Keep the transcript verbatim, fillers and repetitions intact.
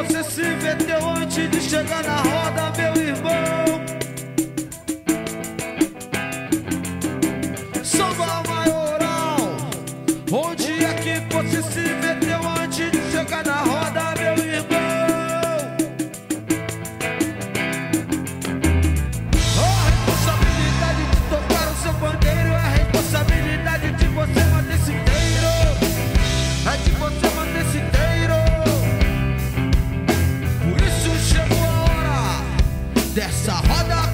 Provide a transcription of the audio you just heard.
você se meteu antes de chegar na roda, meu irmão? Samba Maioral, onde é que você se meteu antes de chegar na roda, meu irmão? A responsabilidade de tocar o seu pandeiro é a responsabilidade de você manter esse inteiro, é de você manter esse inteiro. Por isso chegou a hora dessa roda